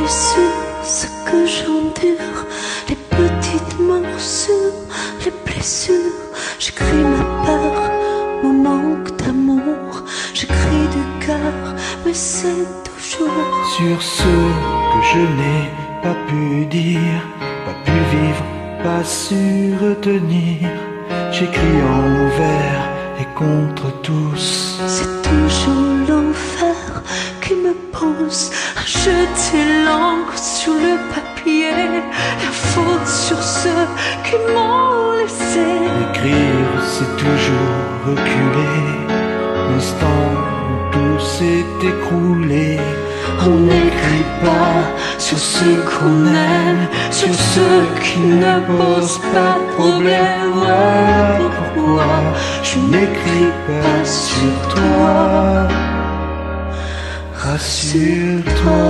sur ce que j'endure, les petites morsures, les blessures. J'écris ma peur, mon manque d'amour. J'écris du cœur, mais c'est toujours sur ce que je n'ai pas pu dire, pas pu vivre, pas su retenir. J'écris en vers et contre tous. C'est toujours l'enfer qui me pousse à jeter l'encre sur le papier, la faute sur ceux qui m'ont laissé. Écrire, c'est toujours reculer, l'instant où tout s'est écroulé. On n'écrit pas sur ceux qu'on aime, sur ceux qui ne posent pas de problème. Ouais, pourquoi je n'écris pas sur toi? Rassure-toi.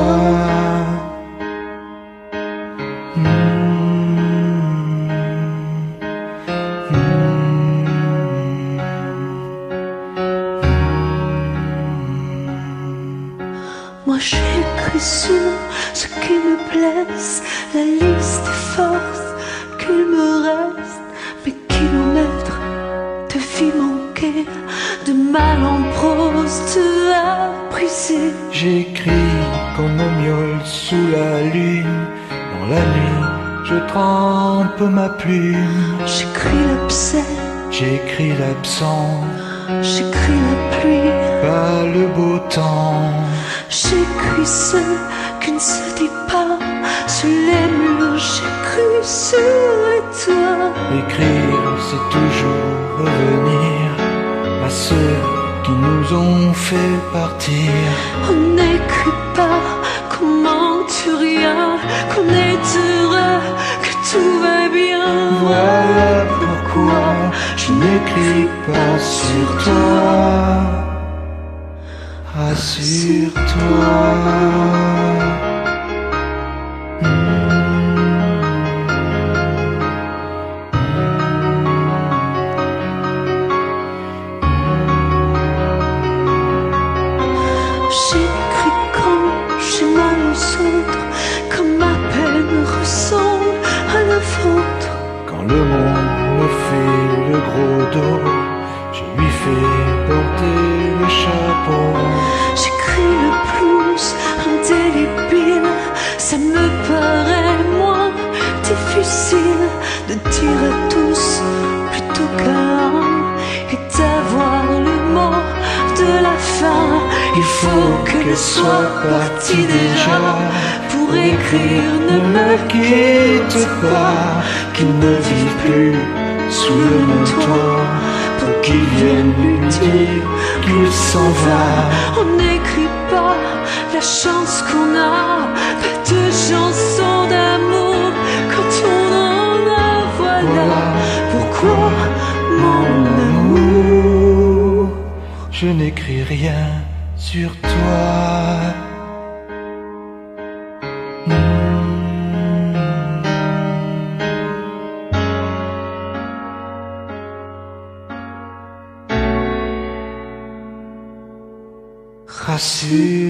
Moi j'écris sur ce qui me blesse, la liste des forces qu'il me reste, mes kilomètres de vie manquée, de mal en prose, de à briser. J'écris comme un miaule sous la lune, dans la nuit je trempe ma plume. J'écris l'abcès, J'écris l'absent, j'écris la pluie, pas le beau temps. j'écris ce qui ne se dit pas sur les murs, j'écris sur les toits. Écrire, c'est toujours revenir à ceux qui nous ont fait partir. On n'écrit pas qu'on manque rien, qu'on est heureux, que tout va bien. Voilà pourquoi je n'écris pas sur toi. Rassure-toi. J'écris quand j'ai mal aux autres, quand ma peine ressemble à la vôtre. Quand le monde me fait le gros dos, je lui fais porter le chapeau. J'écris le blues indélébile, ça me paraît moins difficile de dire à tous plutôt qu'à un et d'avoir le mot de la fin. Il faut qu'elle soit partie déjà pour écrire. Ne me quitte pas, qu'il ne vive plus sous le même toit, pour qu'il vienne lui dire qu'il s'en va. On n'écrit pas la chance qu'on a, pas de chanson d'amour quand on en a. Voilà pourquoi mon amour, Je n'écris rien sur toi. Rassure.